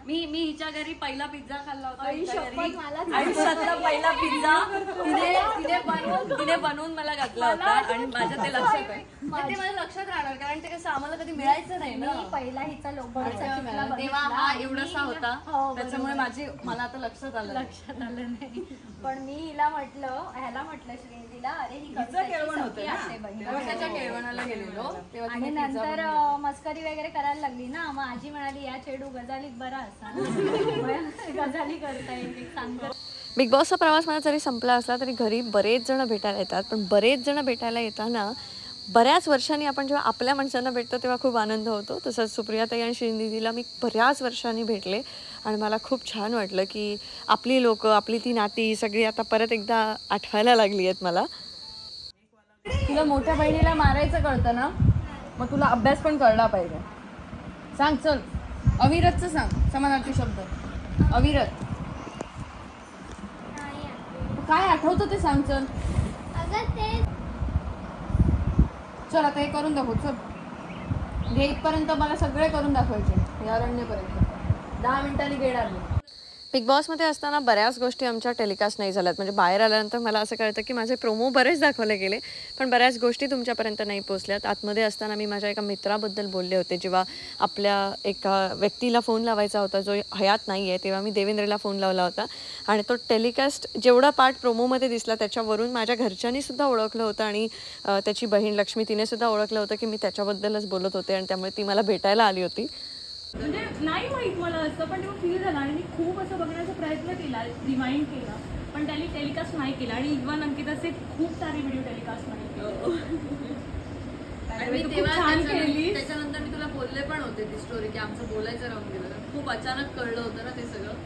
मी हिच्या घरी पहिला पिझ्झा खाल्ला होता. आयुष्यातला पहिला पिझ्झा तिने बनवून मला घातला होता आणि माझ्या ते लक्षात आहे. ते माझ्या लक्षात राहणार कारण ते कसं आम्हाला कधी मिळायचं नाही ना. पहिला हिचा तेव्हा हा एवढासा होता त्याच्यामुळे मला आता लक्षात आलं नाही. पण मी हिला ह्याला म्हटलं श्रीनिधीला अरे ही त्याच्या केळवणाला गेलेलो आणि नंतर मस्करी वगैरे करायला लागली ना. मग आजी म्हणाली या चेडू गजालीत बरा असा गजाली करता येईल सांगतो. बिग बॉसचा प्रवास माझा जरी संपला असला तरी घरी बरेच जण भेटायला येतात. पण बरेच जण भेटायला येताना बऱ्याच वर्षांनी आपण जेव्हा आपल्या माणसांना भेटतो तेव्हा खूप आनंद होतो. तसंच सुप्रियाताई आणि श्रीनिधीला मी बऱ्याच वर्षांनी भेटले आणि मला खूप छान वाटलं की आपली लोकं आपली ती नाती सगळी आता परत एकदा आठवायला लागली आहेत मला. तुला मोठ्या बहिणीला मारायचं कळतं ना मग तुला अभ्यास पण कळला पाहिजे. सांग चल अविरतचं सांग समानार्थी शब्द अविरत काय आठवतं ते सांग चल. चल आता हे करून दाखव चल. हे इथपर्यंत मला सगळे करून दाखवायचे या अरण्यपर्यंत 10 मिनिटांनी गेड आली. बिग बॉसमध्ये असताना बऱ्याच गोष्टी आमच्या टेलिकास्ट नाही झाल्यात. म्हणजे बाहेर आल्यानंतर मला असं कळतं की माझे प्रोमो बरेच दाखवले गेले पण बऱ्याच गोष्टी तुमच्यापर्यंत नाही पोचल्यात. आतमध्ये असताना मी माझ्या एका मित्राबद्दल बोलले होते. जेव्हा आपल्या एका व्यक्तीला फोन लावायचा होता जो हयात नाही आहे तेव्हा मी देवेंद्रला फोन लावला होता आणि तो टेलिकास्ट जेवढा पार्ट प्रोमोमध्ये दिसला त्याच्यावरून माझ्या घरच्यांनीसुद्धा ओळखलं होतं आणि त्याची बहीण लक्ष्मी तिनेसुद्धा ओळखलं होतं की मी त्याच्याबद्दलच बोलत होते आणि त्यामुळे ती मला भेटायला आली होती. म्हणजे नाही माहित मला असं पण तेव्हा फील झालं आणि मी खूप असं बघण्याचा प्रयत्न केला रिमाइंड केला पण त्यांनी टेलिकास्ट नाही केला आणि इव्हन अंकिताचे खूप सारे व्हिडिओ टेलिकास्ट नाही केले. त्याच्यानंतर मी तुला बोलले पण होते ती स्टोरी की आमचं बोलायचं राहून गेलं. खूप अचानक कळलं होतं ना ते सगळं.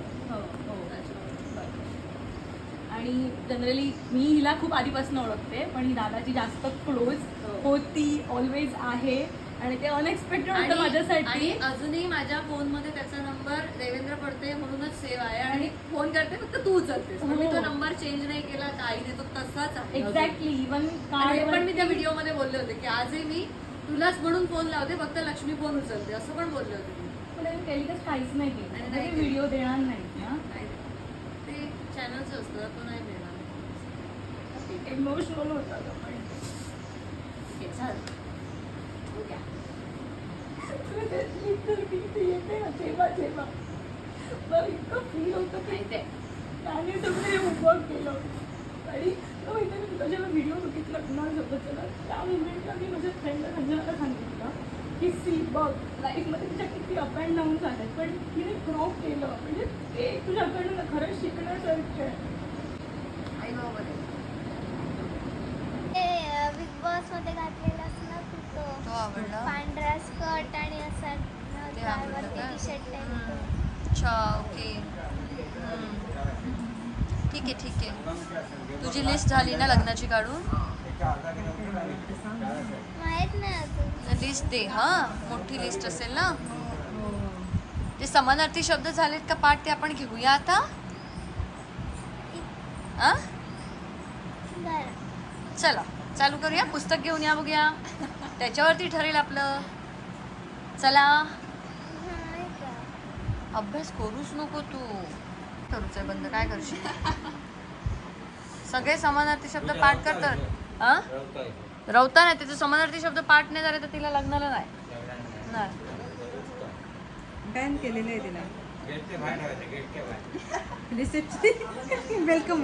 आणि जनरली मी हिला खूप आधीपासून ओळखते पण ही दादाची जास्त क्लोज होती ऑलवेज आहे आणि ते अनएक्सपेक्टेड होतं माझ्यासाठी. आणि अजूनही माझ्या फोन मध्ये त्याचा नंबर देवेंद्र पडते म्हणूनच सेव्ह आहे आणि फोन करते फक्त तू उचलतेस. मी तो नंबर चेंज नाही केला काही नाही तो तसाच आहे एक्झॅक्टली. इव्हन पण मी त्या व्हिडिओ मध्ये बोलले होते की आजही मी तुलाच म्हणून फोन लावते फक्त लक्ष्मी फोन उचलते असं पण बोलले होते. पण टेलिकास्ट काहीच नाही केलं आणि व्हिडिओ देणार नाही ते चॅनलच असतं तो नाही देणार. इमोशनल होता जेव्हा इतकं फील होतं की त्याने सगळं उभं केलं आणि जेव्हा व्हिडिओ बघितला कुणाल सोबतला त्या मुमेंटला मी माझ्या फ्रेंडला रंजनाला सांगितलं की सी बघ लाईफमध्ये तिच्या किती अप अँड डाऊन झाले पण तिने क्रॉप केलं म्हणजे ते तुझ्याकडनं खरंच शिकण्यासारखं आहे. आई बाबा बिग बॉस मध्ये घातलेला तो आवडला पांढरा स्कर्ट आणि असा टी शर्ट. अच्छा ओके ठीक आहे. तुझी लिस्ट झाली ना लग्नाची काढून माहित नाही अजून. लिस्ट दे. हा मोठी लिस्ट असेल ना. ते समानार्थी शब्द झालेत का पाठ ते आपण घेऊया आता. चला चालू करूया. पुस्तक घेऊन या बघूया त्याच्यावरती ठरेल आपलं. चला अभ्यास करूच नको तू. करूच आहे बंद काय करशील. सगळे समानार्थी शब्द पाठ करतात. रवता नाही त्याचे समानार्थी शब्द पाठ नाही झाले तर तिला लग्नाला नाही बॅन केलेलं आहे तिला. वेलकम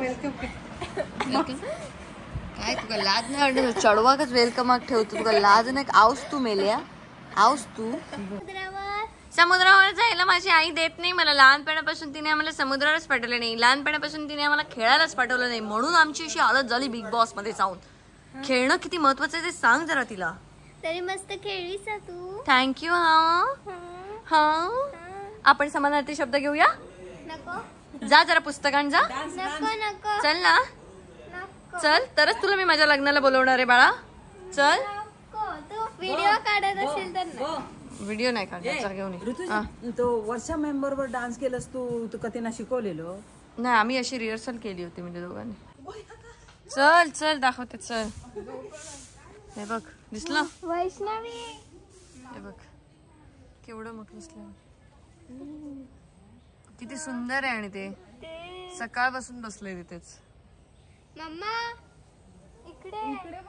काय तुका लाज नाही वाटत. चढवाकच वेलकम ठेवतो तुका लाज नाही. आऊस तू मेल्या आऊस तू. समुद्रावर जायला माझी आई देत नाही मला. लहानपणापासून तिने आम्हाला समुद्रावरच पाठवलं नाही. लहानपणापासून तिने आम्हाला खेळायलाच पाठवलं नाही म्हणून आमची अशी हालत झाली बिग बॉस मध्ये जाऊन. खेळणं किती महत्वाचं आहे ते सांग जरा तिला. तरी मस्त खेळलीस तू. थँक्यू. हा आपण समानार्थी शब्द घेऊया. नको जा जरा पुस्तकांत जा. नको चल ना चल तरच तुला मी माझ्या लग्नाला बोलवणार आहे बाळा. चल. तू व्हिडिओ काढत असेल तर व्हिडिओ नाही काढायचा घेऊन. तो वर्षा मेंबर वर डान्स केलंस तू का त्यांना शिकवलेलो. नाही आम्ही अशी रिहर्सल केली होती म्हणजे दोघांनी. चल चल दाखवते चल. हे बघ दिसलं वैष्णवी. हे बघ केवढं मोठं दिसलं. किती सुंदर आहे आणि ते सकाळपासून बसले तिथेच. मम्मा इकडे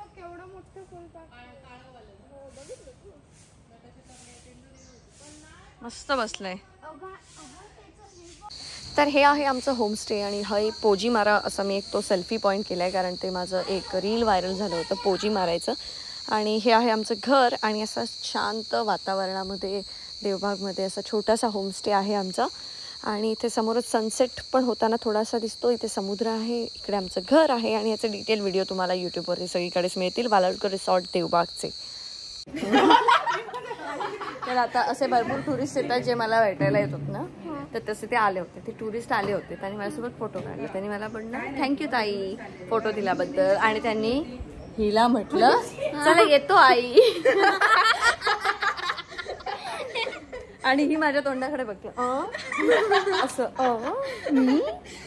मस्त बसलंय. तर हे आहे आमचं होमस्टे आणि हे पोजीमारा असं मी एक तो सेल्फी पॉईंट केला आहे, कारण ते माझं एक रील व्हायरल झालं होतं पोजी मारायचं. आणि हे आहे आमचं घर आणि असं शांत वातावरणामध्ये देवबागमध्ये असा छोटासा होमस्टे आहे आमचा. आणि इथे समोरच सनसेट पण होताना थोडासा दिसतो. इथे समुद्र आहे, इकडे आमचं घर आहे आणि याचे डिटेल व्हिडिओ तुम्हाला यूट्यूबवरती सगळीकडेच मिळतील, वालाडकर रिसॉर्ट देवबागचे. तर आता असे भरपूर टुरिस्ट येतात जे मला भेटायला येतात ना, तर तसे ते आले होते, ते टुरिस्ट आले होते. त्यांनी माझ्यासोबत फोटो काढला. त्यांनी मला म्हणलं थँक्यू ताई फोटो दिल्याबद्दल. आणि त्यांनी हिला म्हटलं चला येतो आई. आणि ही माझ्या तोंडाकडे बघते असं मी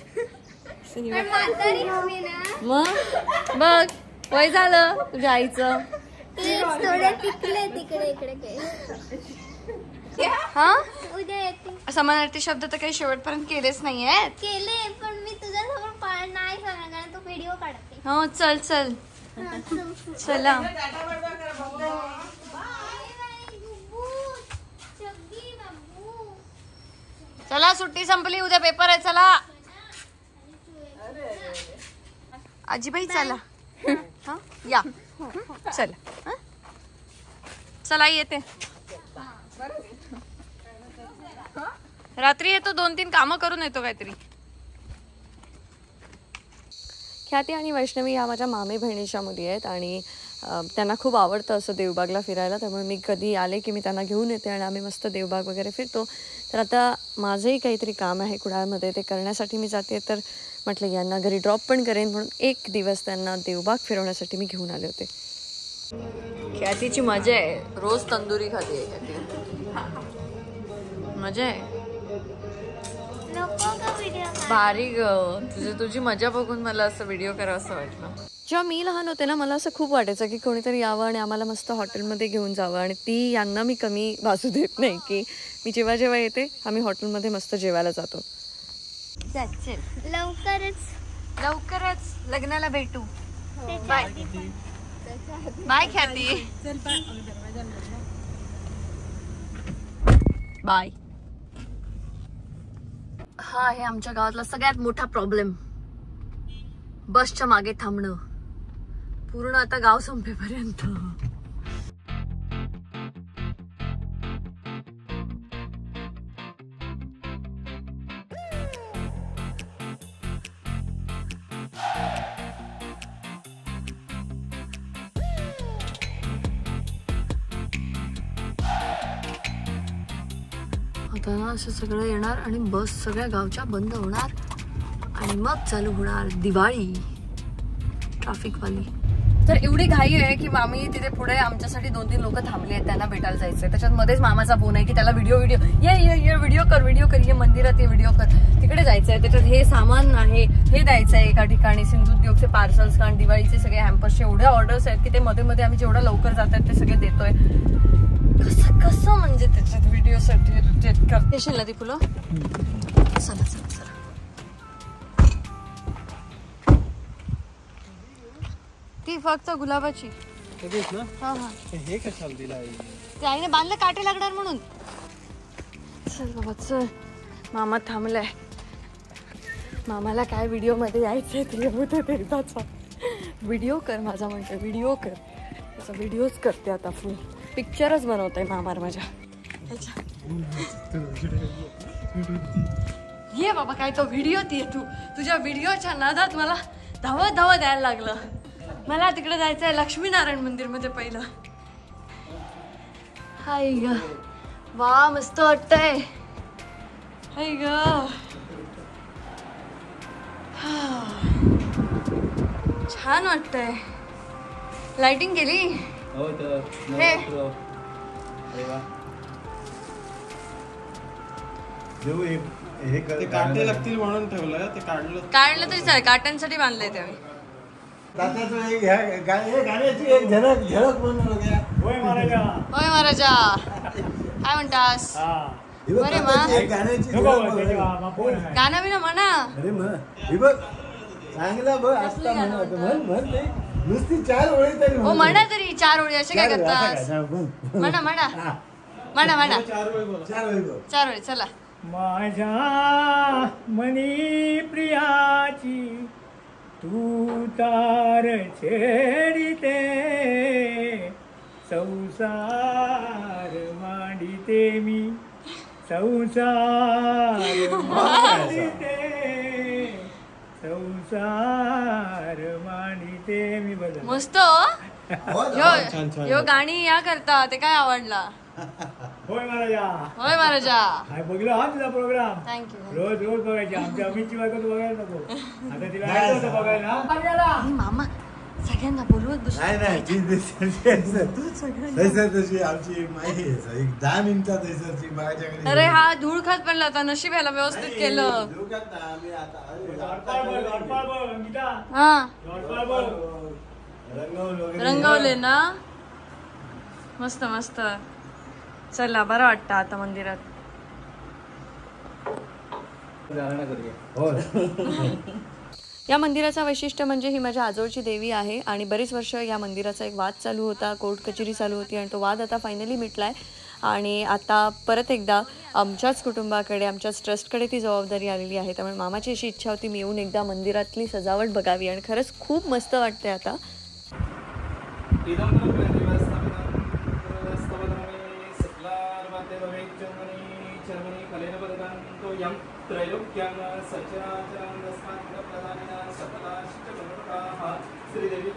मग बघ वय झालं तुझ्या आईचं. थोडे तिकडे इकडे हा उद्या येते. समानार्थी शब्द तर काही शेवटपर्यंत केलेच नाहीये. केले पण मी तुझ्यासमोर नाही सांगणार कारण तू व्हिडिओ काढते. हो चल चल चला. चला सुट्टी संपली, उद्या पेपर आहे. चला आजीबाई चला. हा या चला. चला येते. रात्री येतो, 2-3 कामं करून येतो काहीतरी. ख्याती आणि वैष्णवी या माझ्या मामे बहिणीच्या मुली आहेत आणि त्यांना खूप आवडतं असं देवबागला फिरायला. त्यामुळे मी कधी आले की मी त्यांना घेऊन येते आणि आम्ही मस्त देवबाग वगैरे फिरतो. तर आता माझंही काहीतरी काम आहे कुडाळमध्ये, ते करण्यासाठी मी जाते. तर म्हटलं यांना घरी ड्रॉप पण करेन, म्हणून एक दिवस त्यांना देवबाग फिरवण्यासाठी मी घेऊन आले होते. ख्यातीची मजा आहे, रोज तंदुरी खाते ख्याती. मजा आहे भारी ग. तुझी मजा बघून मला असं व्हिडिओ करावं असं वाटलं. जेव्हा मी लहान होते ना, मला असं खूप वाटायचं की कोणीतरी यावं आणि आम्हाला मस्त हॉटेलमध्ये घेऊन जावं. आणि ती यांना मी कमी वाचू देत नाही की मी जेव्हा जेव्हा येते आम्ही हॉटेलमध्ये मस्त जेवायला जातो. लवकरच लग्नाला भेटू. Bye bye Khyati. बाय. हा आहे आमच्या गावातला सगळ्यात मोठा प्रॉब्लेम, बसच्या मागे थांबणं. पूर्ण आता गाव संपेपर्यंत. आता ना असं सगळं येणार आणि बस सगळ्या गावच्या बंद होणार आणि मग चालू होणार दिवाळी ट्रॅफिकवाली. तर एवढी घाई आहे की मामी तिथे पुढे आमच्यासाठी 2-3 लोक थांबले आहेत, त्यांना भेटायला जायचंय. त्याच्यात मध्येच मामाचा फोन आहे की त्याला व्हिडिओ ये व्हिडिओ कर ये मंदिरात, ये व्हिडिओ कर, तिकडे जायचंय. त्याच्यात हे सामान आहे, हे द्यायचंय एका ठिकाणी, सिंधुद्योगचे पार्सल्स, कारण दिवाळीचे सगळे हॅम्पर्सचे एवढे ऑर्डर्स आहेत की ते मध्ये मध्ये आम्ही जेवढं लवकर जात आहेत ते सगळे देतोय. कसं म्हणजे त्याच्यात व्हिडिओसाठी करते ना ती फुलं. चला चला चला. ती फक्त गुलाबाची. हा हा हे कशाला दिला ते आईने बांधलं, काटे लागणार म्हणून. चल बाबा चल, मामा थांबलाय. मामाला काय व्हिडिओ मध्ये यायचंय ते होतं तेवढाचा. व्हिडिओ कर माझा म्हणतो, व्हिडिओ कर. त्याचा व्हिडिओच करते आता, फुल पिक्चरच बनवतोय मामार माझ्या. ये बाबा काय तो व्हिडिओ ती तुझ्या व्हिडिओच्या नादात मला धावत द्यायला लागलं. मला तिकडे जायचंय लक्ष्मीनारायण मंदिर मध्ये पहिलं. हाय ग, वा मस्त वाटतंय. हाय ग, छान वाटतंय. लाइटिंग केली. ते काटे लागतील म्हणून ठेवलं, ते काढलं तरी चालेल, काट्यांसाठी बांधलंय ते आम्ही. गाण्याची एक झलक म्हणून होय महाराजा, काय म्हणतास? बरे मा गाणं बिना म्हणा. अरे हे बघ चांगला बघ आता म्हण नुसती 4 ओळी तरी हो म्हणा तरी 4 ओळी असे काय करतात. म्हणा म्हणा म्हणा म्हणा 4 ओळी चला. माझ्या मनी प्रियाची तू तार छेडिते संसार मांडिते मी संसार मांडिते संसार मांडिते मी. बदल मस्त यो गाणी या करता ते काय आवडला. होय महाराजा होय महाराजा. हाय बघलो हा तुझा प्रोग्राम थँक्यू. रोज रोज बघायची. आमच्या अमितची बायको तू बघायला नको. आता तिला ऐकलं बघायला. मामा सगळ्यांना बोलवत बस. नाही तशी आमची माहिती आहे 10 मिनिटात सरची बागाच्या. अरे हा धूळ खात पडला होता. नशीब ह्याला व्यवस्थित केलं. हा रंगवले ना मस्त मस्त. चला बरं वाटतं आता मंदिरात. या मंदिराचं वैशिष्ट्य म्हणजे ही माझ्या आजोळची देवी आहे आणि बरीच वर्ष या मंदिराचा एक वाद चालू होता, कोर्ट कचेरी चालू होती आणि तो वाद आता फायनली मिटलाय. आणि आता परत एकदा आमच्याच कुटुंबाकडे आमच्याच ट्रस्टकडे ती जबाबदारी आलेली आहे. त्यामुळे मामाची अशी इच्छा होती मी येऊन एकदा मंदिरातली सजावट बघावी आणि खरंच खूप मस्त वाटते आता. श्रीदेवी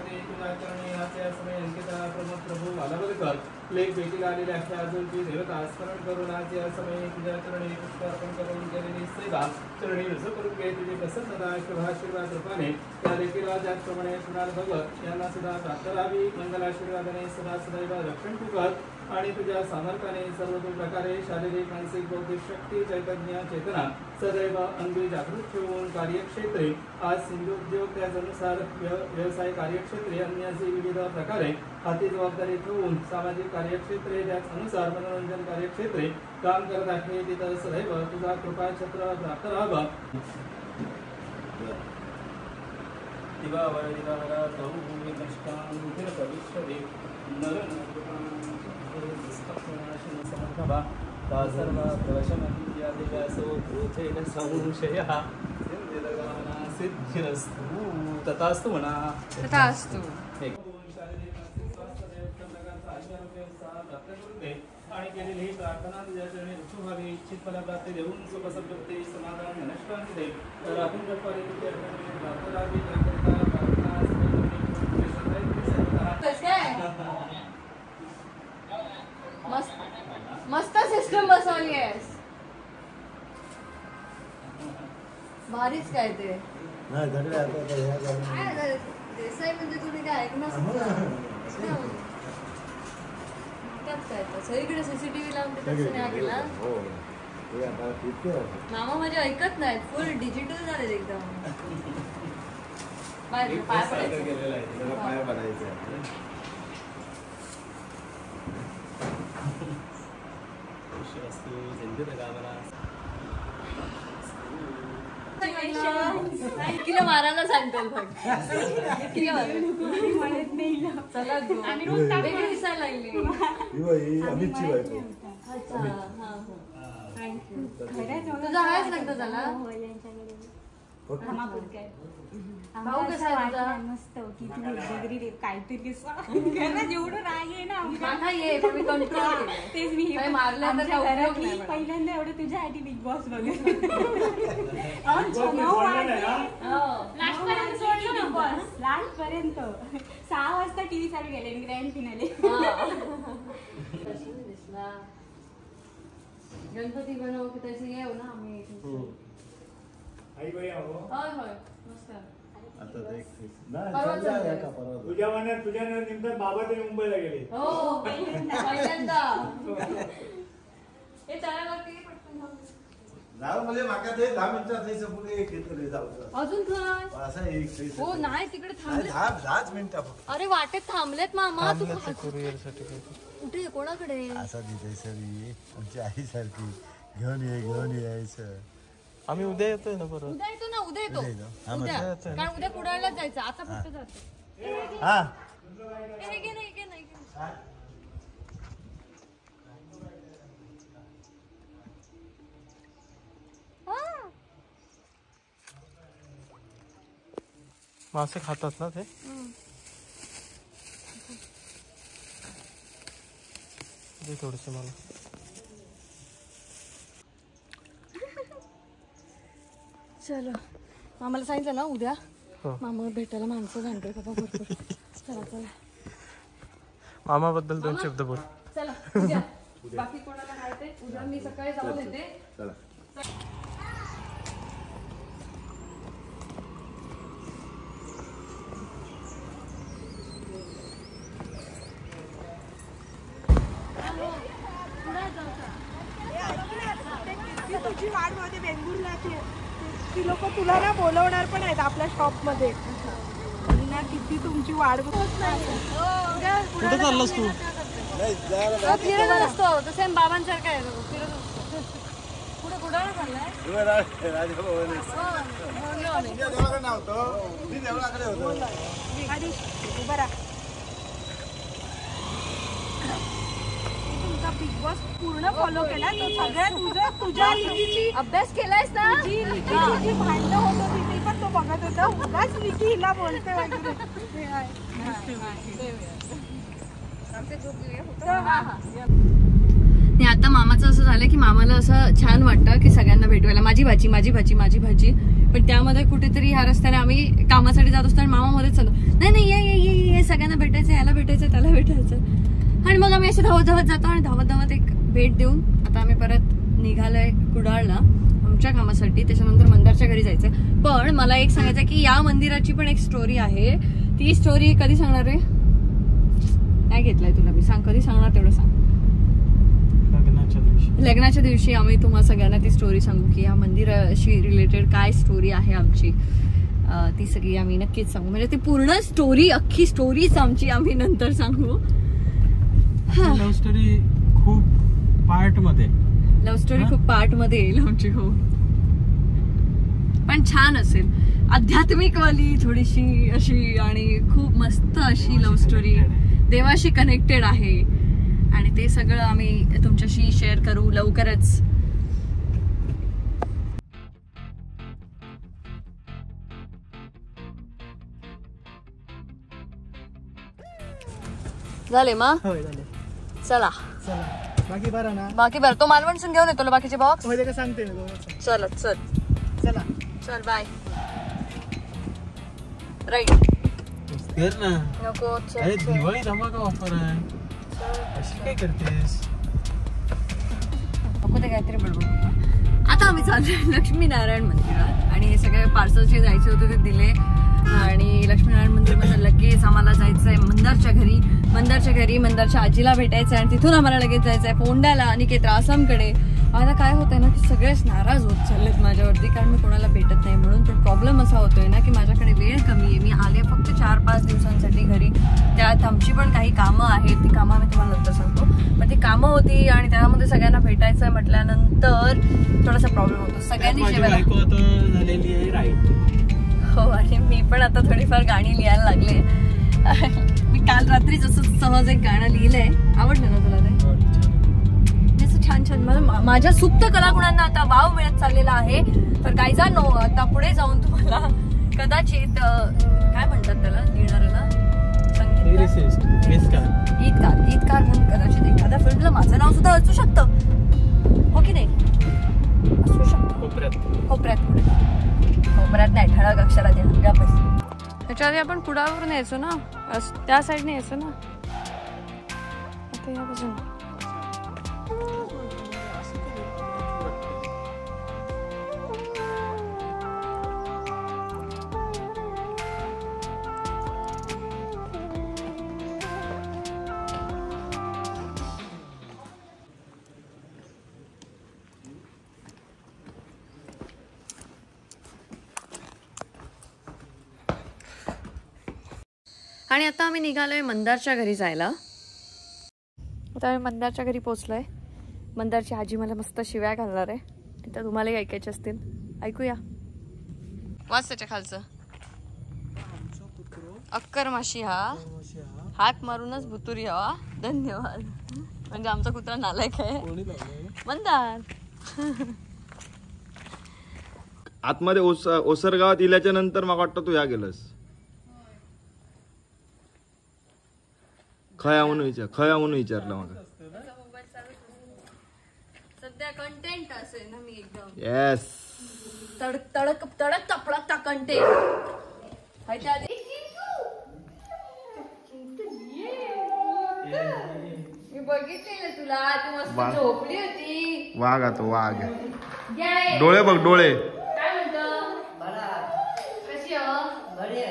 प्रभू बालाबलकर लेख भेटीला आलेल्या अशा अजूनची देवता स्मरण करून आज या समयी तुझ्या चरणी पुष्पार्पण करून केलेली सेवा चरणी रुजू करून घे. तुझी प्रसन्नता शुभाशीर्वाद रूपाने त्या लेखीला ज्याप्रमाणे कुणाल भगत यांना सुद्धा प्राप्त राहावी. मंगलाशीर्वादाने सदा सदैव रक्षण तू कर आणि तुझ्या सामर्थ्याने सर्व प्रकारे शारीरिक मानसिक बौद्धिक शक्ती चैतन्य चेतना सदैव अंगी जागृत ठेवून कार्यक्षेत्रे आज सिंधुउद्योग त्यानुसार व्यवसाय कार्यक्षेत्रे अन्य विविध प्रकारे हाती जबाबदारी ठेवून सामाजिक कार्यक्षेत्रे त्यानुसार मनोरंजन कार्यक्षेत्रे काम करत आहे. तिथं सदैव तुझा कृपाछत्र प्राप्त राहावा. तथास्तु म्हणा. तथास्तु. आणि केलेली ही प्रार्थना तुझ्या चरणी रुजू व्हावी. इच्छित फलप्राप्ती देऊन सुखसमृद्धी समाधान नष्टांती दे. तर आपण जपारी तुझ्या चरणी प्राप्त राहावी. त्याकरिता मस्त सिस्टम बसवली आहेस. भारीच काय ते देसाई म्हणजे तुम्ही काय ऐकणार काय सगळीकडे सीसीटीव्ही लावून तिथं नाही केला. मामा माझे ऐकत नाहीत. फुल डिजिटल झाले एकदम. पाय पडायचे. किलो मारायला सांगतो किलो चला वेगळी दिसायला लागली. तुझा हाच लागतो त्याला. भाऊ कसा आहे मस्त की तू डिग्री काहीतरी जेवढं राग ना मी कंट्रोल तेच मी मारलं पहिल्यांदा एवढं तुझ्यासाठी बिग बॉस लास्ट पर्यंत 6 वाजता टीव्ही चालू गेले ग्रँड फिनाले. गणपती बनव की तशी येऊ ना आम्ही. होय होय मस्त. तुझ्या निमित्त बाबा तरी मुंबईला गेले. हो पहिल्यांदा. हे चढावरती म्हणजे माका ते 10 मिनिटात पुढे घेतले जाऊ अजून काय असं एक हो नाही तिकडे थांबले. 10 मिनिटं. अरे वाटेत थांबलेत मामा. तू कुठे कोणाकडे? असा दिसाय सरी आमची आई सारखी. घेऊन यायचं. आम्ही उद्या येतोय ना परत. उद्या येतो ना, उद्या येतो. हा उद्या मग. कारण उद्या कुडाळलाच जायचं, आता फक्त जातो. हा हे घे नाही, घे नाही. मासे खातात ना ते. दे थोडंसं मला. चलो मामाला सांगितलं ना उद्या. हो. मामा भेटायला माणसं सांगतोय बाबा भरपूर. चला चला मामाबद्दल 2 शब्द बोल. चला उद्या. बाकी कोणाला काय ते उद्या मी सकाळी जाऊन येते. चला. तुझी वाट मध्ये बेंगुरलाची ती लोक तुला ना बोलवणार पण आहेत आपल्या शॉप मध्ये. ना किती तुमची वाट बघत नाही. कुठे चाललास तू? फिरत असतो तो सेम बाबांसारखा आहे फिरत असतो. पुढे कुडाळला चाललाय. बरा बिग बॉस पूर्ण फॉलो केला तो सगळ्या तुझ्या लिकीची अभ्यास केलायस ना? लिकीची जी भांडणं होत होती ती पण तो बघत होता. उगाच लिकी हिला बोलते वगैरे. आता मामाचं असं झालं की मामाला असं छान वाटतं की सगळ्यांना भेटवायला. माझी भाजी माझी भाजी माझी भाजी. पण त्यामध्ये कुठेतरी ह्या रस्त्याने आम्ही कामासाठी जात असतो आणि मामा मध्येच चालतो नाही नाही ये सगळ्यांना भेटायचं, याला भेटायचं, त्याला भेटायचं. आणि मग आम्ही असे धावत धावत जातो आणि धावत धावत एक भेट देऊन आता आम्ही परत निघालोय कुडाळला आमच्या कामासाठी. त्याच्यानंतर मंदारच्या घरी जायचं. पण मला एक सांगायचं की या मंदिराची पण एक स्टोरी आहे. ती स्टोरी कधी सांगणार आहे? नाही घेतलाय तुला मी. सांग कधी सांगणार तेवढं सांग. लग्नाच्या दिवशी आम्ही तुम्हाला सगळ्यांना ती स्टोरी सांगू की या मंदिराशी रिलेटेड काय स्टोरी आहे आमची. ती सगळी आम्ही नक्कीच सांगू. म्हणजे ती पूर्ण स्टोरी अख्खी स्टोरीच आमची आम्ही नंतर सांगू. लव्ह स्टोरी खूप पार्ट मध्ये. लव्ह स्टोरी खूप पार्ट मध्ये येईल आमची. हो पण छान असेल. आध्यात्मिक वाली थोडीशी अशी आणि खूप मस्त अशी लव्ह स्टोरी. देवाशी कनेक्टेड आहे आणि ते सगळं आम्ही तुमच्याशी शेअर करू लवकरच. झाले मा? चला बाकी बरं ना? बाकी बरं. तो मालवणसून घेऊन येतो बाकीचे बॉक्स. का सांगते चल चल चला चल बाय. राईट नको. अरे दिवाळी धमाका ऑफर आहे. अशी काय करतेस? नको ते काहीतरी बडबड. आता आम्ही चाललोय लक्ष्मीनारायण मंदिरात आणि हे सगळे पार्सलचे जायचे होते ते दिले आणि लक्ष्मीनारायण मंदिरमध्ये लगेच आम्हाला जायचंय मंदारच्या घरी. मंदारच्या आजीला भेटायचंय आणि तिथून आम्हाला लगेच जायचंय फोंड्याला अनिकेत रासमकडे. आता काय होतंय ना की सगळेच नाराज होत चाललेत माझ्यावरती कारण मी कोणाला भेटत नाही म्हणून. पण प्रॉब्लेम असा होतोय ना की माझ्याकडे वेळ कमी आहे. मी आले फक्त 4-5 दिवसांसाठी घरी. त्यात आमची पण काही कामं आहेत. ती कामं आम्ही तुम्हाला नंतर सांगतो. पण ती कामं होती आणि त्यामध्ये सगळ्यांना भेटायचंय म्हटल्यानंतर थोडासा प्रॉब्लेम होतो. सगळ्यांनी झालेली आहे राईट. हो आणि मी पण आता थोडीफार गाणी लिहायला लागले. मी काल रात्रीच असं सहज एक गाणं लिहिलंय. आवडलं ना तुला ते? छान छान. माझ्या सुप्त कलागुणांना आता वाव मिळत चाललेला आहे. तर गायजानो आता पुढे जाऊन तुम्हाला कदाचित काय म्हणतात त्याला लिहिणाऱ्याला? गीतकार म्हणून कदाचित एखाद्या फिल्मला माझं नाव सुद्धा असू शकतं. हो की नाही? असू शकतं. कोपऱ्यात नाही ठळक अक्षरात येणार. त्याच्या आधी आपण कुडाळवरून यायचो ना. त्या साईडने यायचो ना. आता या बाजून आणि आता आम्ही निघालोय मंदारच्या घरी जायला. आता आम्ही मंदारच्या घरी पोचलोय. मंदारची आजी मला मस्त शिव्या घालणार आहे, तर तुम्हालाही ऐकायचे असतील, ऐकूया. वाच त्याच्या खालचं. अक्कर माशी हा हाक मारूनच भुतुरी हवा. धन्यवाद. म्हणजे आमचा कुत्रा नालायक आहे. मंदार आतमध्ये ओसरगावात इल्याच्या नंतर मला वाटतं तू या गेलस. खया म्हणून विचारलं मला. सध्या कंटेंट असेल ना मी एकदम. येस. तडक तपडक कंटेंट. मी बघितलेलं तुला, तू मस्त झोपली होती. वाघ आता वाघ. डोळे बघ डोळे. काय म्हणतो? कशी बरी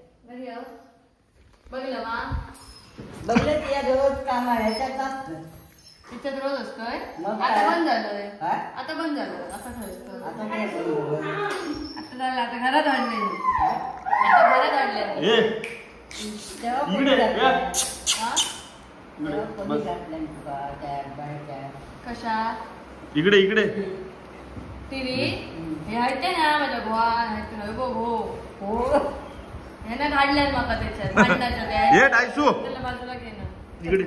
बघलं मा बघलं ती रोज काम ह्याच्यात असतं. तिच्यात रोज असतोय. मग आता काय? बंद झालंय. हा? आता बंद झालं. आता ठरतं. आता काय करू? आता झालं. आता घरात आणले. आता घरात आणले. तेव्हा कोणी घातलं? तेव्हा कोणी घातलं तुका त्या बाहेरच्या? कशा इकडे टीव्ही हे हायते ना माझ्या भो हो ह्यानं काढल्यात माका त्याच्यात भांडणाच्या त्या. ये डायसू त्याला बाजूला घे ना. इकडे.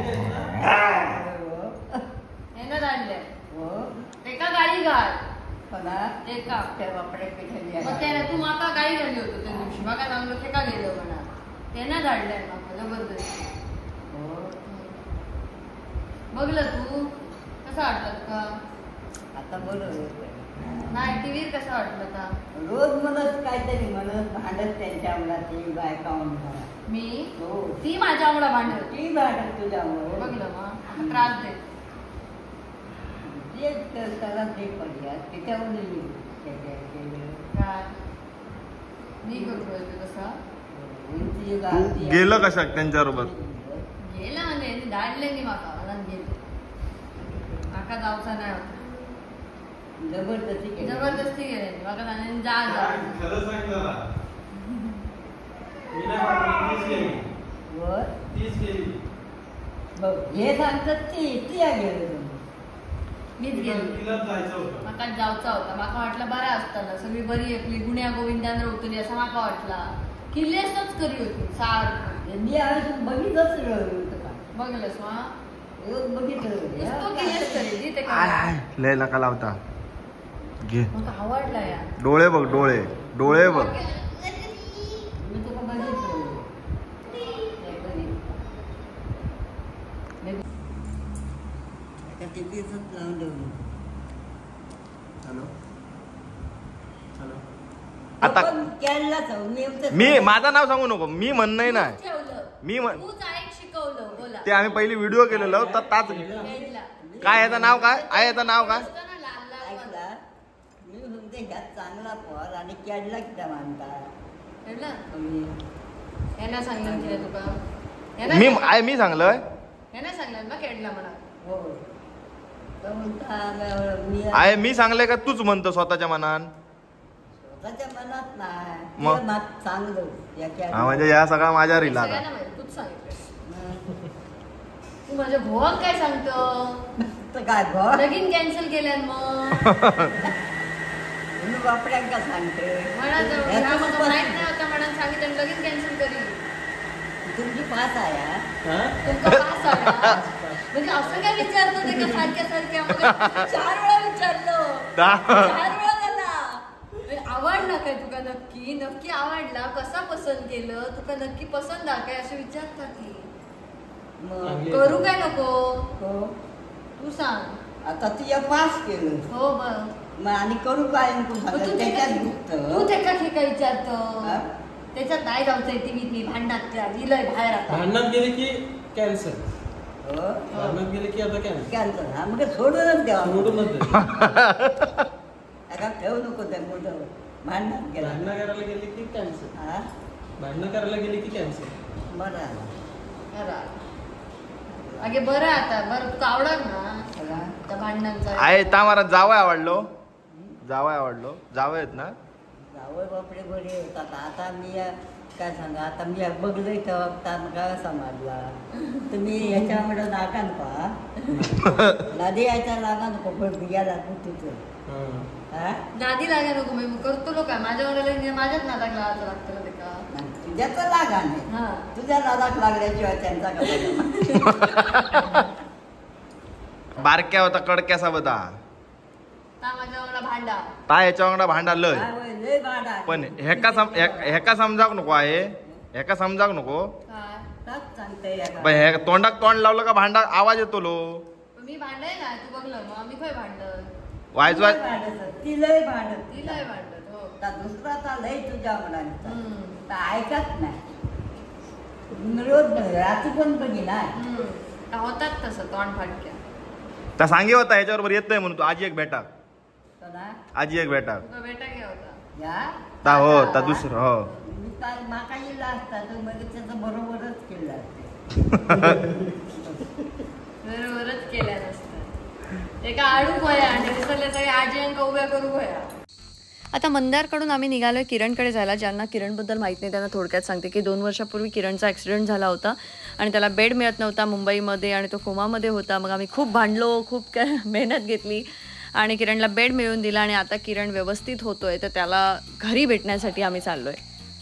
ह्यानं काढल्या. हो एका गाडी घाल. कोणा एका त्या बापडे पिठली मग त्याला तू माका गाडी घाली होतो त्या दिवशी. माका चांगलं खेका गेलं म्हणा. त्यानं काढलंय माका जबरदस्त. बघलं तू कसं वाटलं का? आता बरोबर नाही टीव्ही कसं वाटलं का? रोज म्हणत काहीतरी म्हणत भांडत त्यांच्या मुलाची बायका म्हणून. मी हो ती माझ्या मुला भांडत. ती भांडत तुझ्यामुळे. बघलं मग त्रास देत. तेच त्याला ते पडल्या त्याच्यावर काय मी करतोय तसा. तू गेलं कशा त्यांच्याबरोबर? गेला म्हणजे धाडले नाही माका. गेले माका जाऊचा नाही होता. जबरदस्ती गेले माका जाणे. जा हे सांगतात ती गेलं मीच गेलो. माका जाऊचा होता. माका वाटलं बरा असताना सगळी बरी आपली गुण्या गोविंदांना उतरली असं माका वाटला. किल्लेसच करी होती सारखं. मी आज बघितलंच बघलंस मा बघितलं लय नका लावता. घे आवडला या. डोळे बघ डोळे बघ. मी तुला बघितलं. आता मी माझं नाव सांगू नको. मी म्हणणं नाही. शिकवलं बोला. ते आम्ही पहिली व्हिडिओ केलेलं तर ताच. काय याचं नाव काय आहे? याचं नाव काय? मी म्हणते ह्यात चांगला फळ आणि केडला किती मानतात. यांना सांगलं की तुका मी सांगलंय. यांना सांगलं ना केडला म्हणा. हो मी आहे मी सांगलंय का तूच म्हणतो स्वतःच्या मनान? स्वतःच्या मनात नाही मग? चांगलं म्हणजे या सगळा माझ्या रिला आता. तूच सांगितलं. तू माझ्या भावाक काय सांगतो? काय घर लगीन कॅन्सल केल्यान मग मी बापड्यांका सांगते माहित नाही होता म्हणून सांगितलं लगीन कॅन्सल करी. तुमची पास आहे तुमचा पास आला म्हणजे असं काय विचारतो ते का सारख्या 4 वेळा विचारलं. 4 वेळा झाला. आवडला काय तुका? नक्की आवडला. कसा पसंत केलं तुका? नक्की पसंत आहे काय असं विचारता की करू काय नको? हो तू सांग. आता तुझ्या पास केलं हो बघ आणि करू काय तू त्याच्यात हे काय विचारतो? त्याच्यात नाही जाऊचंय टीव्हीत मी भांडणात दिलंय बाहेर. आता भांडणात गेले की कॅन्सल. भांडणात गेले की आता कॅन्सल. हा मग सोडूनच द्यावा. सोडूनच ठेवू नको त्या मोठं भांडणात गेला. भांडणं करायला गेले की कॅन्सल. भांडणं करायला गेले की कॅन्सल. बरं अगे बरं आता बरं तुका आवडत ना त्या भांडणांचा आहे ता मला जावं आवडलो. जावं आहेत ना? जावळ बापडे बरे होतात. आता मी काय सांगा, आता मी बघलंय तेव्हा तानका समाजला तुम्ही ह्याच्यामुळे नाका पहा नदी यायचा लागा नको पण बिया लागू तुझं नादी लागा नको मी करतो लोक माझ्या वडिलांनी माझ्याच नादाक लावायचं लागतं ते का तुझ्याच लागा नाही तुझ्या नादाक लागल्याशिवाय त्यांचा कसा बारक्या होता कडक्यासा बता माझ्या वांगडा भांडा ता ह्याच्या वांगडा भांडा लय लय भांडा पण हेका समजाक नको आहे हेका समजाक नको सांगते तोंडाक तोंड लावलं का भांडा आवाज येतो लो मी भांडाय ना तू बघलं मग आम्ही काय भांडत वायच वाय ती लय भांडत तिलाय भांडत हो दुसराचा लय तुझ्या मुलांचा ऐकत नाही रोज रात्री पण बघी नाही होतात तसं तोंड फाटक्या त्या सांगे होता ह्याच्याबरोबर येत नाही म्हणून तू आजी एक भेटा आजी एक भेटा बेटा घ्या होता ता हो ता दुसरं हो माका येला असता तर मग त्याचं बरोबरच केलं असतं बरोबरच केल्या नसतं एका आडू पोया आणि दुसऱ्या तरी आजी अंक उभ्या करू पोया. आता मंदारकडून आम्ही निघालोय किरणकडे जायला. ज्यांना किरणबद्दल माहीत नाही त्यांना थोडक्यात सांगते की 2 वर्षापूर्वी किरणचा ॲक्सिडेंट झाला होता आणि त्याला बेड मिळत नव्हता मुंबईमध्ये आणि तो कोमामध्ये होता. मग आम्ही खूप भांडलो, खूप मेहनत घेतली आणि किरणला बेड मिळवून दिला आणि आता किरण व्यवस्थित होतोय. तर त्याला घरी भेटण्यासाठी आम्ही चाललोय.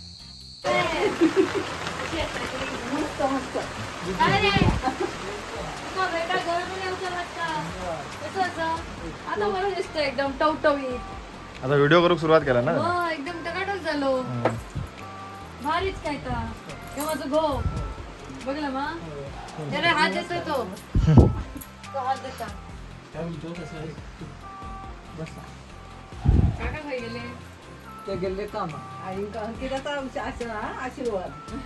आता मला दिसतं एकदम टवटवीत. आता व्हिडिओ करूक सुरुवात केला ना एकदम टकाटक झालो भारीच काय तर माझं गो बघलं मा त्याला हात देतोय तो हात देता काका काय गेले ते गेले काम आणि किती आशीर्वाद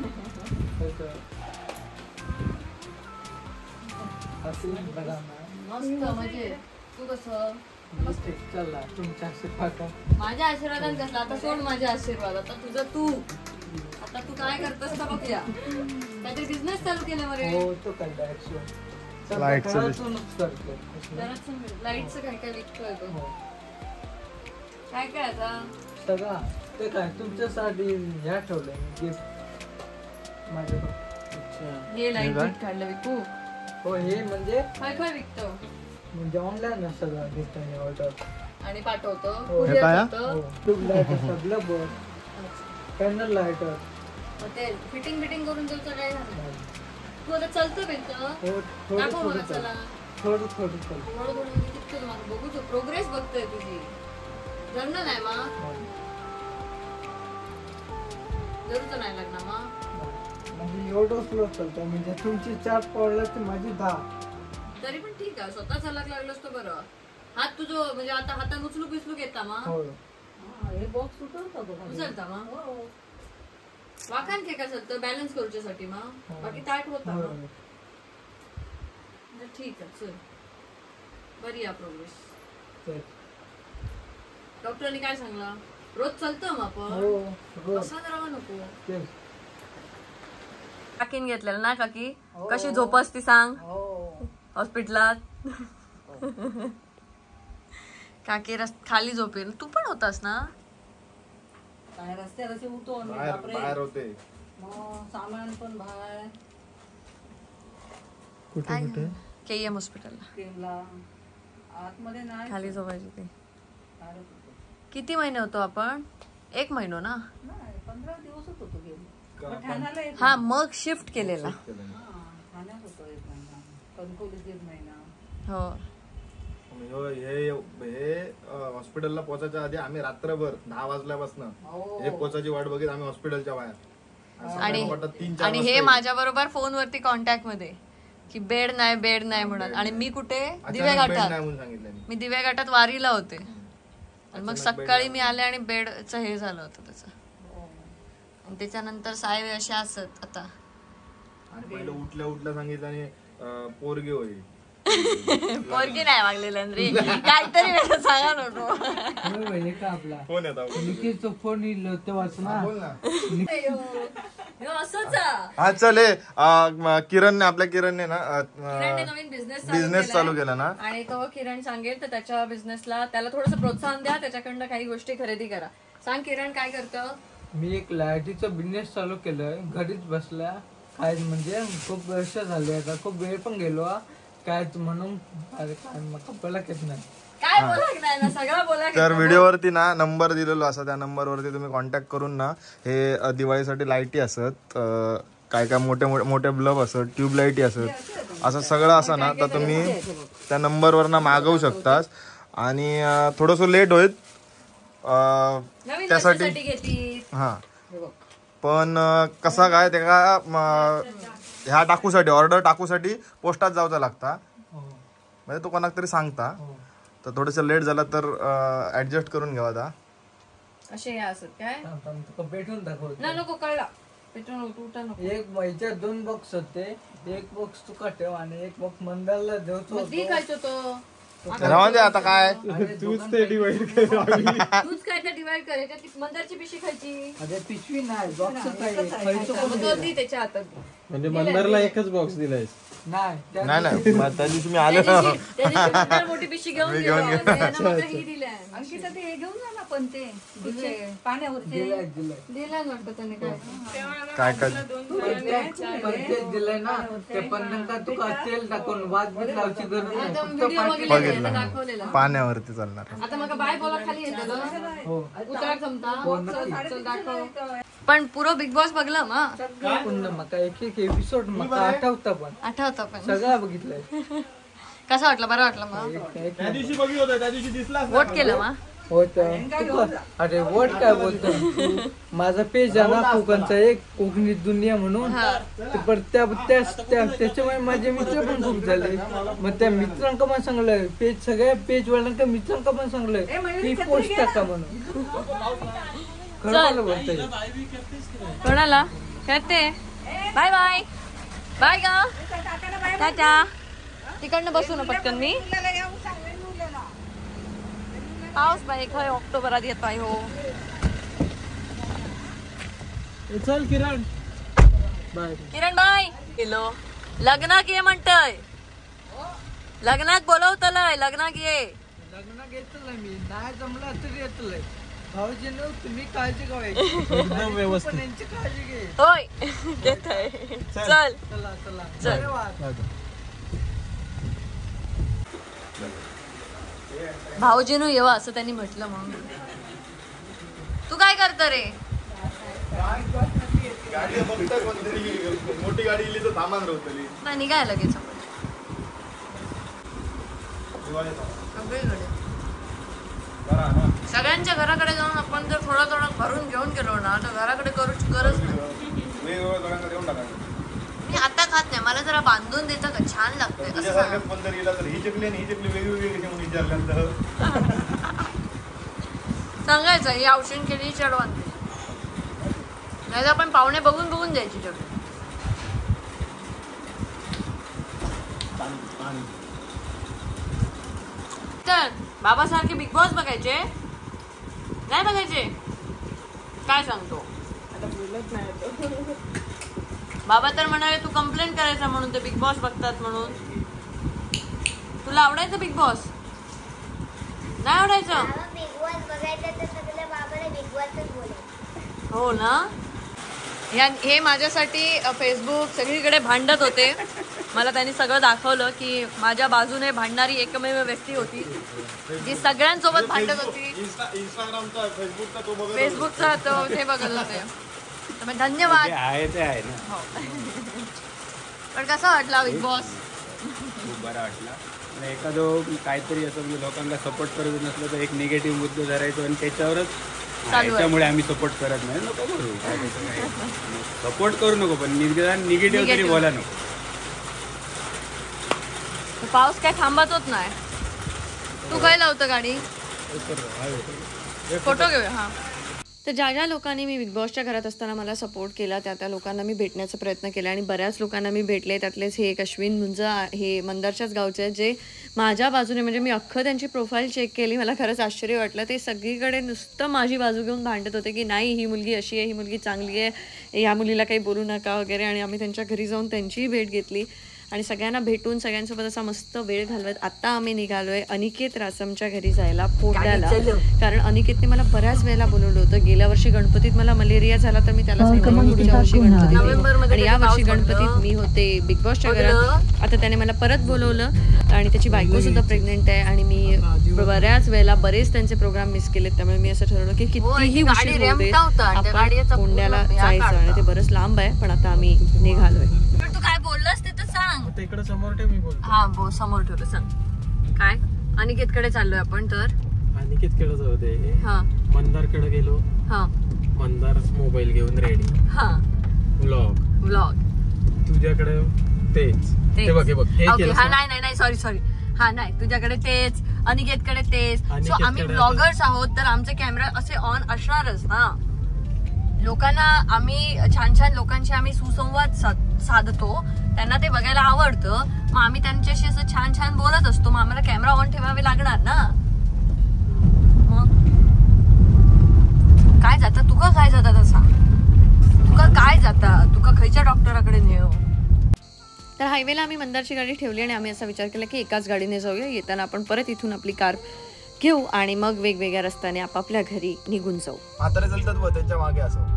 मस्त म्हणजे तू कसं चला तुमच्या आशीर्वाद माझ्या आशीर्वादात कसला आता सोड माझ्या आशीर्वाद आता तुझं तू आता तू काय करतोस का बघूया काहीतरी बिझनेस चालू केलं मरे हो तो लाईटचं काय काय विकतोय तो काय काय आता सगळा ते काय तुमच्यासाठी ह्या ठेवलंय गिफ्ट माझ्याकडे हे लाईट बिट काढलं विकू हो हे म्हणजे काय काय विकतो म्हणजे ऑनलाईन सगळं गिफ्ट आणि ऑर्डर आणि पाठवतो ट्यूबलाईट सगळं पॅनल लायटर ते फिटिंग करून देऊ काय झालं तू आता चालतं बेलतं दाखव मला चला थोडं किती तुम्हाला बघू तू प्रोग्रेस बघतोय तुझी जमलं नाही मा जरूर नाही लागणार मा म्हणजे एवढं स्लो चालतं म्हणजे तुमची 4 पडलं तर माझी 10 तरी पण ठीक आहे स्वतः चालक लागलोस तर बरं हात तुझं म्हणजे आता हातात उचलूक येता मा हे बॉक्स उचलता मा वाकान के का चालतं बॅलन्स करूच्यासाठी मा बाकी ताट होता ठीक आहे चल बरी या प्रोग्रेस डॉक्टरनी काय सांगला रोज चालतं मग आपण असं राहा नको काकीन घेतलेलं ना काकी कशी झोपस ती सांग हॉस्पिटलात काकी खाली झोपेल तू पण होतास ना रस्त्यावर असे उठो बाहेर होते सामान पण बाहेर कुठे KM हॉस्पिटलला आतमध्ये नाही खाली झोपायची ती किती महिने होतो आपण 1 महिना ना 15 दिवसच होतो हा मग शिफ्ट केलेला ठाण्यात होतो 1 महिना कणकवलीत 1 महिना हो हे हॉस्पिटलला पोहोचायच्या आधी आम्ही रात्रभर 10 वाजल्यापासून हे पोचायची वाट बघित आम्ही हॉस्पिटलच्या बाहेर आणि हे माझ्या बरोबर फोनवरती कॉन्टॅक्ट मध्ये की बेड नाही म्हणून आणि मी कुठे दिव्याघाटात मी दिव्याघाटात वारीला होते आणि मग सकाळी मी आले आणि बेडचं हे झालं होतं त्याचं आणि त्याच्यानंतर साहेब असे असत आता आणि पहिलं उठल्या सांगितलं आणि पोरगी होईल पोरगी नाही मागलेलं रे काहीतरी वेगळं सांगा नको. का आपला फोन येतो निखिलचा फोन येईल तेव्हाच ना. असंच हा चल किरणने ना नवीन बिझनेस चालू केला ना. आणि तो किरण सांगेल तर त्याच्या बिझनेसला त्याला थोडंसं प्रोत्साहन द्या, त्याच्याकडनं काही गोष्टी खरेदी करा. सांग किरण काय करतं. मी एक लाईटीचा बिझनेस चालू केलाय घरीच बसल्या काय म्हणजे खूप वर्ष झाले आता खूप वेळ पण गेलो काय म्हणून अरे काय मग बोला येत नाही काय बोला नाही ना सगळं बोला. तर व्हिडिओवरती ना नंबर दिलेलो असा त्या नंबरवरती तुम्ही कॉन्टॅक्ट करून ना हे दिवाळीसाठी लाईटी असत काय काय मोठे मोठे ब्लब असत ट्यूबलाईटी असत असं सगळं असं ना तर तुम्ही त्या नंबरवर ना मागवू शकता. आणि थोडंसं लेट होईल त्यासाठी हा पण कसा काय ते का ह्या टाकूसाठी ऑर्डर टाकूसाठी पोस्टात जावचं लागता म्हणजे तो कोणाक तरी सांगता तर थोडंसं लेट झाला तर ऍडजस्ट करून घ्यावा आता. असे असत काय भेटून दाखवतो नको कळला पेटून नको. एक ह्याच्यात 2 बॉक्स होते एक बॉक्स तुका ठेव आणि एक बॉक्स मंदारला देवतो तो राहून दे आता काय तूच ते डिवाइड कर. तूच काय तर डिवाइड करायचं मंदारची पिशी खायची. अरे पिशवी नाही बॉक्स त्याच्या हातात म्हणजे मंदारला एकच बॉक्स दिलायस. नाही नाही मग त्या दिवशी मी आलो ना मोठी पिशी घेऊन मी घेऊन ही दिल्या. अंकिता ते हे घेऊन जा ना पण ते पाण्यावरचे दिला वाटतं त्याने काय काय दिलंय ना ते पण तुका तेल टाकून वाद बीत लावची गरज नाही. बघितलं पाण्यावरती चालणार. आता मग बाय बोला खाली येतो उतार जमता दाखव. पण पुरो बिग बॉस बघला मग मका एक एपिसोड मका आठवता पण सगळं बघितलंय. कसं वाटलं बरं वाटलं मग त्या दिवशी बघितलं त्या दिवशी दिसला वोट केलं मग होत अरे वोट काय बोलतो माझा पेज आहे ना कोकणचा एक कोकणी दुनिया म्हणून त्याच्यामुळे माझे मित्र पण खूप झाले. मग त्या मित्रांका पण सांगलंय पेज सगळ्या पेज वाल्यांका मित्रांका पण सांगलंय की पोस्ट टाका म्हणून. खरं बोलतोय कोणाला करते बाय बाय बाय गा टाटा. तिकडनं बसू ना पटकन मी. पाऊस बाई खय ऑक्टोबरात येतोय हो. चल किरण बाय. किरण बाय गेलो लग्नाक ये म्हणतय लग्नाक बोलवतलय लग्नाक ये. लग्नाक येतलंय मी नाही जमलं तरी येतलंय. भाऊजी तुम्ही काळजी घ्यायची व्यवस्थित यांची काळजी घे. होय घेत आहे. चल चला चला चल. धन्यवाद. भाऊजीनू येवा असं त्यांनी म्हटलं. मग तू काय करत रे. मोठी गाडी इली तर सामान रवतली नाही निघाय लगेच सगळ्यांच्या घराकडे जाऊन आपण जर थोडं थोडं भरून घेऊन गेलो ना तर घराकडे करूची गरज नाही. वेगवेगळ्या जणांना देऊन टाकायचं. मी आता खात नाही मला जरा बांधून देतं का छान लागतंय. तुझ्यासारख्याच पण जर गेला तर ही चकली आणि ही चकली वेगवेगळी कशी म्हणून विचारल्यानंतर सांगायचं ही औषण केली चढवान नाही तर आपण पाहुणे बघून बघून द्यायची चढ. तर बाबासारखे बिग बॉस बघायचे नाही बघायचे काय सांगतो. बाबा तर म्हणाले तू कंप्लेंट करायचा म्हणून ते बिग बॉस बघतात म्हणून. तुला आवडायचं बिग बॉस नाही आवडायचं. बिग बॉस बघायचं तर सगळं बाबाला बिग बॉसच बोलायचं. हो ना. हे माझ्यासाठी फेसबुक सगळीकडे भांडत होते. मला त्यांनी सगळं दाखवलं की माझ्या बाजूने भांडणारी एकमेव व्यक्ती होती जी सगळ्यांसोबत भांडत होती. फेसबुकचा तो ते बघत होते. धन्यवाद. आहे ते आहे ना. पण कसा वाटला बिग बॉस. खूप बरा वाटला. एखादं काहीतरी असं म्हणजे लोकांना सपोर्ट करत नसलं तर एक निगेटिव्ह मुद्दा धरायचो आणि त्याच्यावरच त्याच्यामुळे आम्ही सपोर्ट करत नाही. नको करू सपोर्ट करू नको पण निगेटिव्ह तरी बोला नको. पाऊस काय थांबतच नाही. तू काय लावतं गाडी फोटो घेऊया. हा तर ज्या ज्या लोकांनी मी बिग बॉसच्या घरात असताना मला सपोर्ट केला त्या लोकांना मी भेटण्याचा प्रयत्न केला आणि बऱ्याच लोकांना मी भेटले. त्यातलेच हे एक अश्विन मुंजा हे मंदारच्याच गावचे आहेत जे माझ्या बाजूने म्हणजे मी अख्खं त्यांची प्रोफाईल चेक केली. मला खरंच आश्चर्य वाटलं. ते सगळीकडे नुसतं माझी बाजू घेऊन भांडत होते की नाही ही मुलगी अशी आहे, ही मुलगी चांगली आहे, ह्या मुलीला काही बोलू नका वगैरे. आणि आम्ही त्यांच्या घरी जाऊन त्यांचीही भेट घेतली आणि सगळ्यांना भेटून सगळ्यांसोबत असा मस्त वेळ घालवत आता आम्ही निघालोय अनिकेत रासमच्या घरी जायला पोटाला. कारण अनिकेतने मला बऱ्याच वेळेला बोलवलं होतं. गेल्या वर्षी गणपतीत मला मलेरिया झाला तर मी त्याला सांगितलं पुढच्या वर्षी गणपतीत आणि या वर्षी गणपतीत मी होते बिग बॉसच्या घरात. आता त्याने मला परत बोलवलं आणि त्याची बायको सुद्धा प्रेग्नेंट आहे आणि मी बऱ्याच वेळेला बरेच त्यांचे प्रोग्राम मिस केलेत. त्यामुळे मी असं ठरवलं की कितीही उशीर होऊ दे आपण कोंड्याला जायचं आणि ते बरंच लांब आहे पण आता आम्ही निघालोय. तू काय बोललास ते तर सांग. इकडे समोर ठेव मी बोलतो. हा समोर ठेवलं सांग. काय अनिकेतकडे चाललोय आपण. तर अनिकेतकडे जाऊ दे. हा मंदारकडे गेलो. हा मंदार मोबाईल घेऊन रेडी. हा व्लॉग तुझ्याकडे तेच ते बघ हे केलं. हा नाही सॉरी हा नाही तुझ्याकडे तेच अनिकेतकडे तेच. सो आम्ही ब्लॉगर्स आहोत तर आमचे कॅमेरा असे ऑन असणारच ना. लोकांना आम्ही छान छान लोकांशी आम्ही सुसंवाद साधतो. त्यांना ते बघायला आवडतं. मग आम्ही त्यांच्याशी असं छान छान बोलत असतो. मग आम्हाला कॅमेरा ऑन ठेवावे लागणार ना. मग काय जाता तुका काय जाता तसा तुका काय जाता तुका खयच्या डॉक्टराकडे नेऊ. तर हायवेला आम्ही मंदारची गाडी ठेवली आणि आम्ही असा विचार केला की एकाच गाडीने जाऊया. येताना आपण परत इथून आपली कार घेऊ आणि मग वेगवेगळ्या रस्त्याने आपापल्या घरी निघून जाऊ. म्हातारे चालतात त्यांच्या मागे असं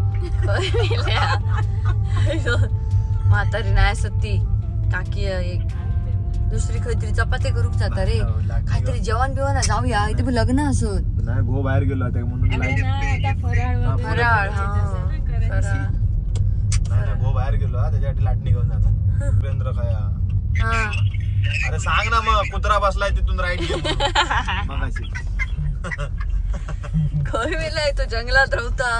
म्हातारी नाही सत्ती काकी एक दुसरी खैतरी चपाती करूक जाता रे. काहीतरी जेवण बिवण जाऊया इथे पण लग्न असत नाही. गो बाहेर गेलो आता म्हणून फराळ गो बाहेर गेलो त्याच्यासाठी लाटणी घेऊन जातात. सुरेंद्र खाया अरे सांग ना मग कुत्रा बसलाय तिथून राईट मगाशी. घर मेलाय तो जंगलात राहता.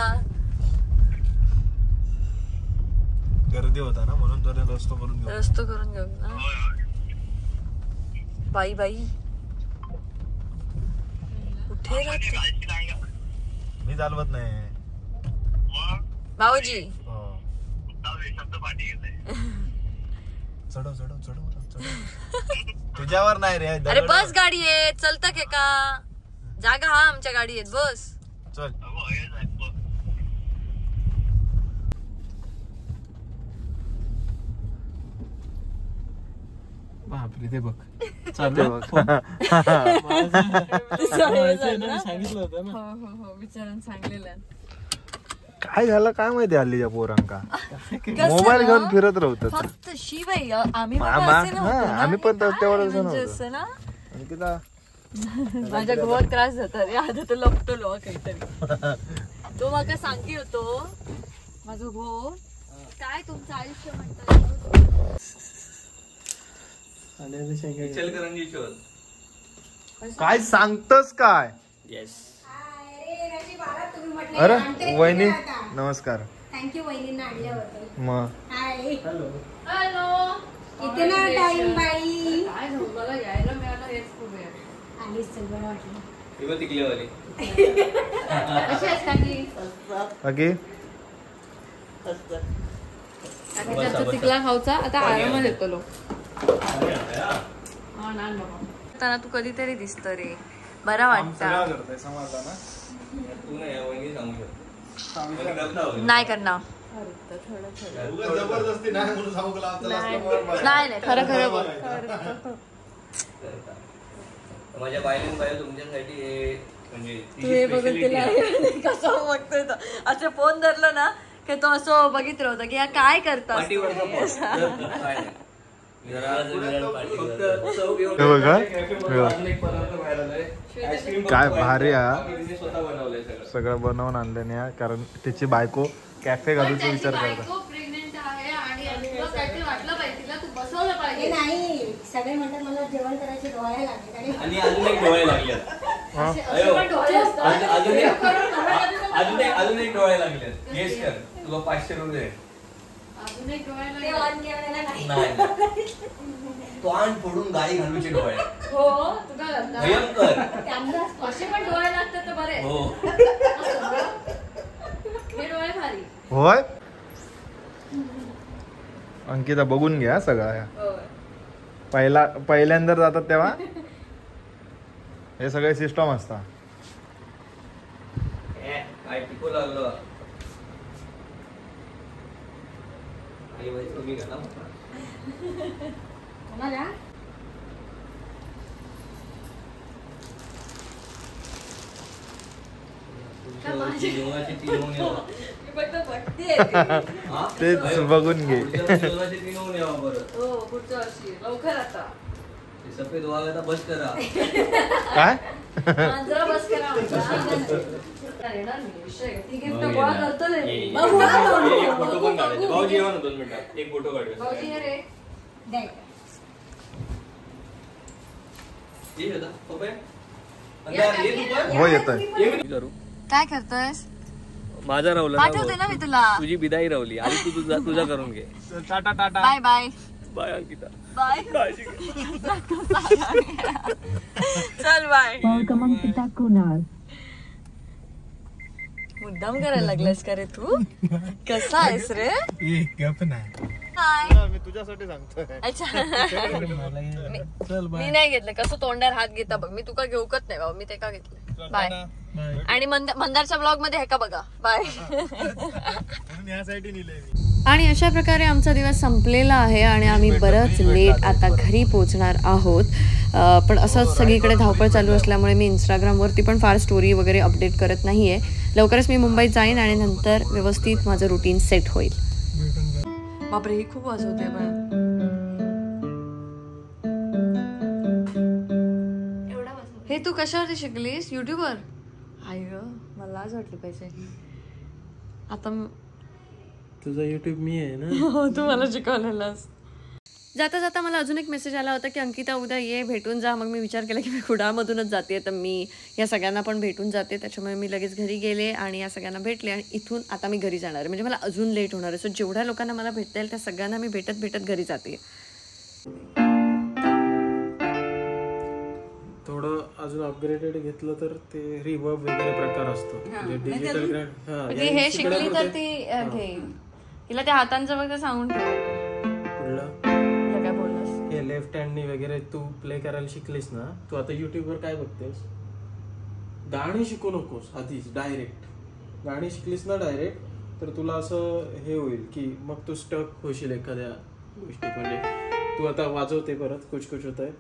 गर्दी होता ना म्हणून तो रस्तो करून घेऊ ना. बाई कुठे राहते. मी चालवत नाही भाऊजी. चढव तुझ्यावर नाही रे. अरे बस गाडी आहे चलत के का जागा हा आमच्या गाडी आहेत बस चल. बापरे ते बघ सांगितलं होतं ना. विचारून सांगलेलं. काय झालं काय माहिती हल्लीच्या पोरांका मोबाईल घेऊन फिरत राहतात. फक्त शिवाय आम्ही आम्ही पण तेवढंच ना. अंकिता माझ्या गोवात त्रास जाता रे. आता तो लपतो काहीतरी. तो मला सांगी होतो माझा गो काय तुमचं आयुष्य म्हणतात. काय सांगतस काय. अरे वहिनी नमस्कार. थँक्यू वहिनींना आणल्याबद्दल. मग हॅलो इथे ना टाइम बाई काय मला यायला मिळालं हेच खूप आहे. आलीच चल बरं वाटलं. कशी आहेस काकी. बाकी चिकला खाऊचा आता आरामात येतो लोक. तू कधीतरी दिसत रे. बरा वाटतं. नाही करणार. जबरदस्ती नाही खरं खरं बोल. माझ्या बायलेन बाय तुमच्यासाठी तू हे बघत तिला कसं बघतोय तो. असं फोन धरलं ना की तो असं बघित राहतो की काय करतात. काय भारी सगळं बनवून आणलं. कारण त्याची बायको कॅफे घालूचा विचार करता. नाही सगळे म्हणतात मला जेवण करायचे डोळे लागले आणि अजून एक डोळे लागले. अजून एक डोळे लागले. गेस कर तुला 500 रुपये. तो आण फोडून गाडी घालूचे डोळे. हो तुला भयंकर असे पण डोळे लागतात तर बरे. हो होय अंकिता बघून घ्या सगळं. पहिल्यांदा जातात तेव्हा हे सगळे सिस्टम असतात. काय टिकू लागलो आई वय तुम्ही घाला तेच बघून घे. लवकर आता सफेद वागायला बस करा. काय बस करा फोटो पण काढायचे. भाऊजी येवा ना 2 मिनिटात एक फोटो काढूया. हो येतोय. काय करतोयस? माझा राहुला पाठवते ना मी तुला. तुझी बिदाई राहुली आणि तू तुझा करून घे. Tata tata bye bye bye Ankita. Bye चल बाय. मुद्दाम करायला लागलास का रे तू? कसा आहेस रे? हाय. मी तुझ्यासाठी सांगतोय. अच्छा मी नाही घेतलं. कसं तोंडावर हात घेता बघ. मी तुका घेऊकच नाही बाबा. मी ते का घेतलं. बाय. आणि मंदारच्या ब्लॉग मध्ये हे का बघा. बाय. आणि अशा प्रकारे आमचा दिवस संपलेला आहे आणि आम्ही बरंच लेट आता घरी पोहोचणार आहोत. पण असंच सगळीकडे धावपळ चालू असल्यामुळे मी इंस्टाग्रामवरती पण फार स्टोरी वगैरे अपडेट करत नाहीये. लवकरच मी मुंबईत जाईन आणि नंतर व्यवस्थित माझं रुटीन सेट होईल. बापरे ही खूप वाजवते पण. हे तू कशावरती शिकलीस? युट्यूबवर? आई ग मला लाज वाटली पाहिजे. आता तुझा युट्यूब मी आहे ना. हो तू मला शिकवलेलास. जाता जाता मला अजून एक मेसेज आला होता की अंकिता उद्या ये भेटून जा. मग मी विचार केला की मी कुडाळमधूनच जाते तर मी या सगळ्यांना पण भेटून जाते. त्याच्यामुळे मी लगेच घरी गेले आणि या सगळ्यांना भेटले आणि इथून आता मी घरी जाणार आहे. म्हणजे मला अजून लेट होणार आहे. सो जेवढ्या लोकांना मला भेटता येईल त्या सगळ्यांना मी भेटत घरी जाते. थोडं अजून अपग्रेडेड घेतलं तर ते रिवर्ब वगैरे प्रकार असतो. डिजिटल ग्रँड हे शिकली तर ती घेईल. तिला त्या हातांचं वगैरे सांगून ठेवलं. काय बोललास? हे लेफ्ट हँडनी वगैरे तू प्ले करायला शिकलीस ना. तू आता युट्यूबवर काय बघतेस? गाणी शिकू नकोस आधीच. डायरेक्ट गाणी शिकलीस ना डायरेक्ट तर तुला असं हे होईल की मग तू स्टक होशील एखाद्या गोष्टीत. म्हणजे तू आता वाजवते परत कुछ कुछ होत आहे.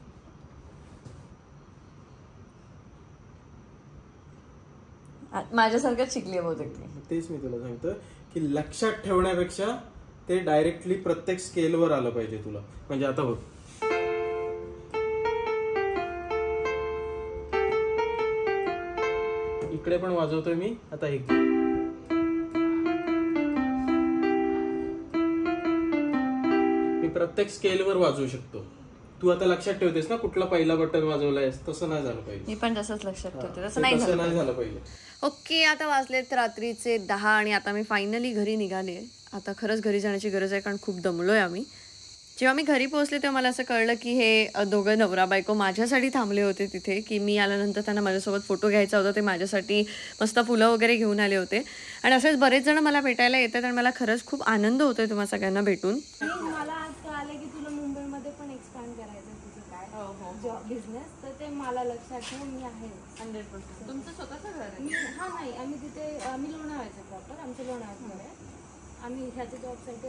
माझ्यासारखंच शिकली आहे बहुतेक. तेच मी तुला सांगतो की लक्षात ठेवण्यापेक्षा ते डायरेक्टली प्रत्येक स्केलवर आलं पाहिजे तुला. म्हणजे आता बघ इकडे पण वाजवतोय मी. आता एक मी प्रत्येक स्केलवर वाजवू शकतो. तू आता लक्षात ठेवतेस ना कुठला पहिला बटन वाजवलायस. तसं नाही झालं पाहिजे. मी पण तसंच लक्षात ठेवते. तसं नाही नाही झालं पाहिजे. ओके आता वाजलेत रात्रीचे 10 आणि आता मी फायनली घरी निघाले. आता खरंच घरी जाण्याची गरज आहे कारण खूप दमलोय आम्ही. जेव्हा मी घरी पोहोचले तेव्हा मला असं कळलं की हे दोघं नवरा बायको माझ्यासाठी थांबले होते तिथे. की मी आल्यानंतर त्यांना माझ्यासोबत फोटो घ्यायचा होता. ते माझ्यासाठी मस्त फुलं वगैरे घेऊन आले होते. आणि असेच बरेच जण मला भेटायला येतात आणि मला खरंच खूप आनंद होतोय तुम्हा सगळ्यांना भेटून. मला आज कळालं की तुला मुंबईमध्ये पण एक्सपॅन्ड करायचं तुझं काय जॉब बिझनेस. तर ते मला लक्षात ठेवून मी आहे 100%. तुमचं स्वतःचं घर आहे? हा नाही आम्ही तिथे आम्ही लोणावळ्याचे प्रॉपर. आमचं लोणावळ्यात घर आहे. आम्ही ह्याच्या जॉबसाठी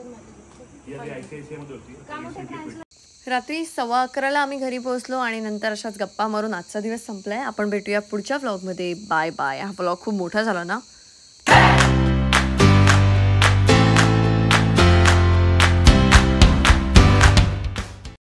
रात्री 11:15 आम्ही घरी पोहोचलो आणि नंतर अशाच गप्पा मारून आजचा दिवस संपलाय. आपण भेटूया पुढच्या व्लॉगमध्ये. Bye bye. हा व्लॉग खूप मोठा झाला ना.